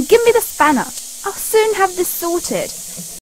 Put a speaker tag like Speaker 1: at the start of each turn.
Speaker 1: give me the spanner. I'll soon have this sorted.